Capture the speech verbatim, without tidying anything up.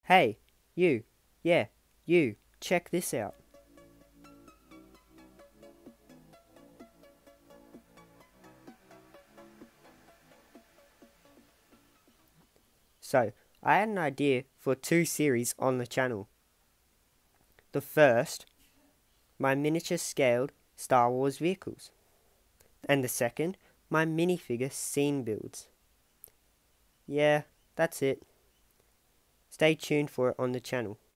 Hey, you, yeah, you, check this out. So, I had an idea for two series on the channel. The first, my miniature scaled Star Wars vehicles. And the second, my minifigure scene builds. Yeah, that's it. Stay tuned for it on the channel.